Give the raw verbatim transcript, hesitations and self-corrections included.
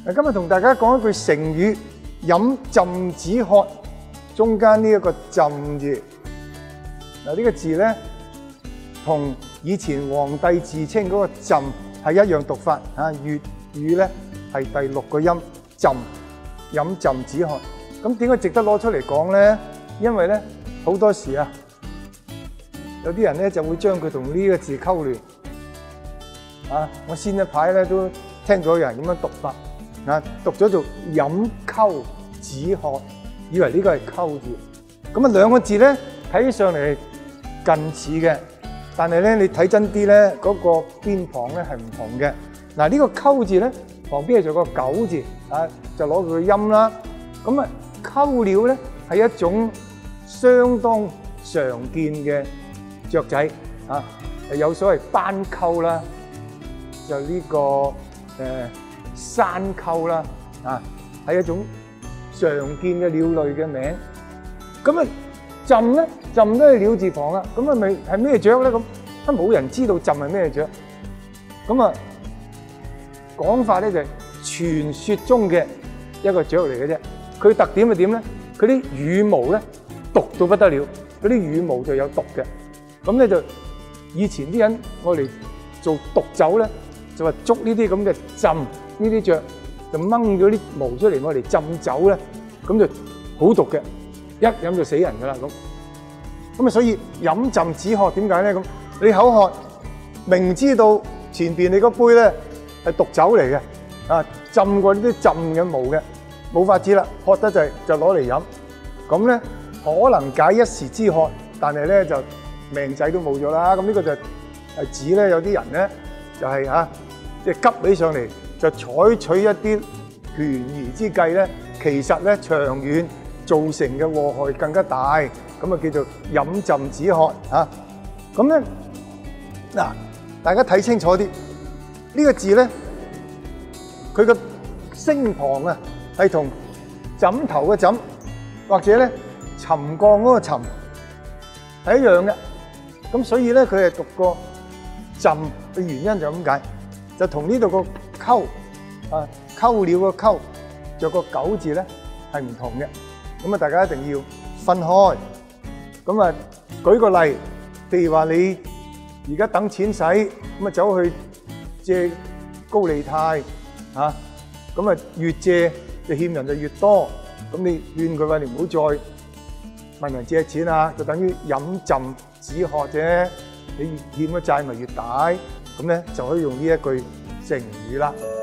今日同大家講一句成語飲鴆止渴，中間呢一個鴆字，嗱呢個字咧，同以前皇帝自稱嗰個朕係一樣讀法嚇，粵語咧係第六個音朕，飲鴆止渴。咁點解值得攞出嚟講咧？因為咧好多時啊，有啲人咧就會將佢同呢個字溝亂啊！我先一排咧都聽到有人咁樣讀法啊，讀咗做飲溝止渴，以為呢個係溝字。咁啊兩個字咧睇起上嚟近似嘅，但係咧你睇真啲咧嗰個邊旁咧係唔同嘅。嗱呢個溝字咧旁邊係做個狗字啊，就攞佢個音啦。咁啊溝鳥咧係一種相當常見嘅雀仔啊，有所謂斑鳩啦，就呢個誒山鳩啦啊，係一種常見嘅鳥類嘅名。咁啊鴆咧，鴆都係鳥字旁啦。咁啊咪係咩雀咧？咁都冇人知道鴆係咩雀。咁啊講法咧就係傳說中嘅一個雀嚟嘅啫。佢特點係點咧？佢啲羽毛咧毒到不得了，嗰啲羽毛就有毒嘅。咁咧就以前啲人我嚟做毒酒咧，就話捉呢啲咁嘅鴆呢啲雀，就掹咗啲毛出嚟，我嚟浸酒咧，咁就好毒嘅，一飲就死人噶啦咁。咁啊，所以飲鴆止渴點解咧？咁你口渴，明知道前邊你嗰杯咧係毒酒嚟嘅，啊浸過呢啲鴆嘅毛嘅，冇法子啦，渴得滯就攞嚟飲，咁咧可能解一時之渴，但係咧就命仔都冇咗啦。咁呢個就係指咧有啲人咧就係嚇即係急起上嚟，就採取一啲權宜之計咧，其實咧長遠造成嘅禍害更加大，咁啊叫做飲鴆止渴嚇。咁咧嗱，大家睇清楚啲呢個字咧，佢個聲旁啊係同枕頭嘅枕或者咧沉降嗰個沉係一樣嘅。咁所以咧佢係讀個鴆嘅原因就咁解，就同呢度個溝啊溝鳥個溝著個狗字咧係唔同嘅。咁啊大家一定要分開。咁啊舉個例，譬如話你而家等錢使，咁啊走去借高利貸嚇，咁啊越借就欠人就越多，咁你勸佢話你唔好再問人借錢啊，就等於飲鴆止渴啫。你越欠嘅債咪越大，咁咧就可以用呢一句成語啦。